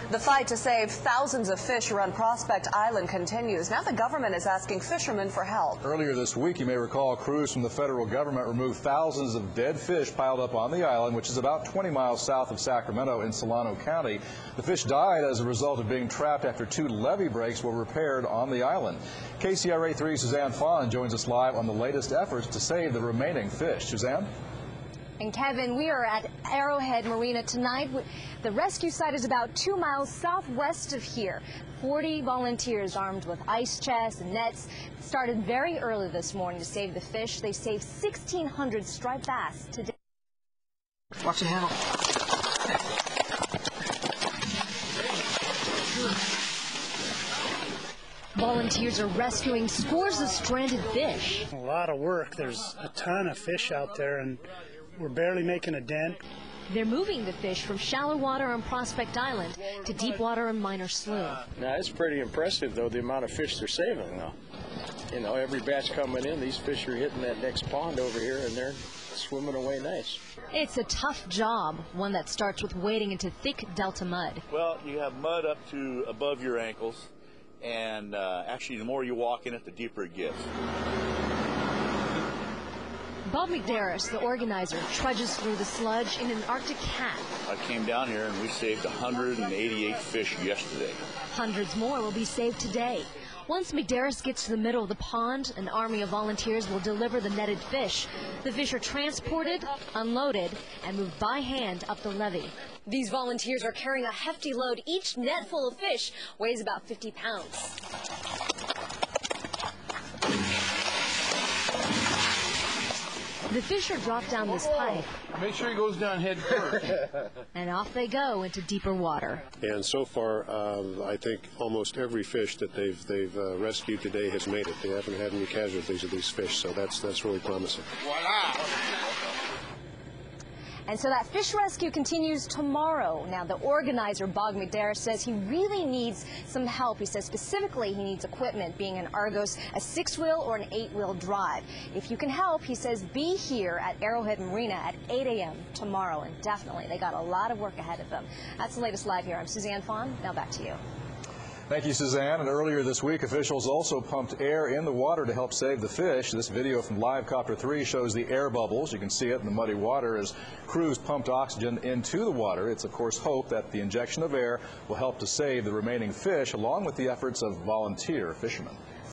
The fight to save thousands of fish around Prospect Island continues. Now the government is asking fishermen for help. Earlier this week, you may recall, crews from the federal government removed thousands of dead fish piled up on the island, which is about 20 miles south of Sacramento in Solano County. The fish died as a result of being trapped after 2 levee breaks were repaired on the island. KCRA 3 Suzanne Fawn joins us live on the latest efforts to save the remaining fish. Suzanne? And Kevin, we are at Arrowhead Marina tonight. The rescue site is about 2 miles southwest of here. 40 volunteers armed with ice chests and nets started very early this morning to save the fish. They saved 1,600 striped bass today. Watch the handle. Volunteers are rescuing scores of stranded fish. A lot of work. There's a ton of fish out there, and we're barely making a dent. They're moving the fish from shallow water on Prospect Island to deep water on Minor Slough. Now, it's pretty impressive, though, the amount of fish they're saving, though. You know, every batch coming in, these fish are hitting that next pond over here, and they're swimming away nice. It's a tough job, one that starts with wading into thick Delta mud. Well, you have mud up to above your ankles, and actually, the more you walk in it, the deeper it gets. Bob McDarris, the organizer, trudges through the sludge in an Arctic cat. I came down here and we saved 188 fish yesterday. Hundreds more will be saved today. Once McDarris gets to the middle of the pond, an army of volunteers will deliver the netted fish. The fish are transported, unloaded, and moved by hand up the levee. These volunteers are carrying a hefty load. Each net full of fish weighs about 50 pounds. The fish are dropped down this pipe. Make sure he goes down head first. And off they go into deeper water. And so far, I think almost every fish that they've rescued today has made it. They haven't had any casualties of these fish, so that's really promising. Voila! And so that fish rescue continues tomorrow. Now, the organizer, Bob McDarris, says he really needs some help. He says specifically he needs equipment, being an Argos, a 6-wheel or an 8-wheel drive. If you can help, he says, be here at Arrowhead Marina at 8 a.m. tomorrow. And definitely, they got a lot of work ahead of them. That's the latest live here. I'm Suzanne Fawn. Now back to you. Thank you, Suzanne. And earlier this week, officials also pumped air in the water to help save the fish. This video from Live Copter 3 shows the air bubbles. You can see it in the muddy water as crews pumped oxygen into the water. It's, of course, hope that the injection of air will help to save the remaining fish, along with the efforts of volunteer fishermen.